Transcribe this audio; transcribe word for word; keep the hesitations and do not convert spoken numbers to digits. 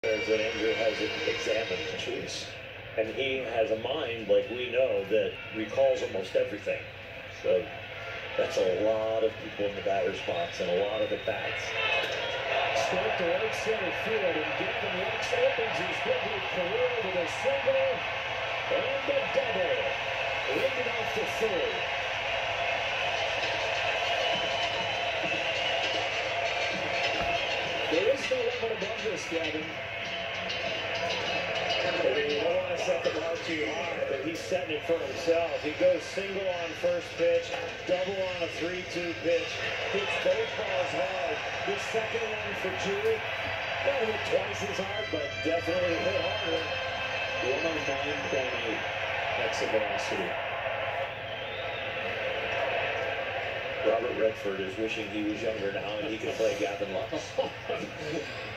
That Andrew has examined. Jeez. And he has a mind, like we know, that recalls almost everything. So that's a lot of people in the batter's box and a lot of at-bats. Straight to right center field, and Gavin Lux opens his big league career with a single and a double. Leading off the third. There is no limit above this, Gavin. You don't want to set the bar too high, but he's setting it for himself. He goes single on first pitch, double on a three two pitch, hits both balls hard. His second one for Julie, not hit twice as hard, but definitely hit harder. one oh nine point eight exit velocity. Robert Redford is wishing he was younger now and he could play Gavin Lux.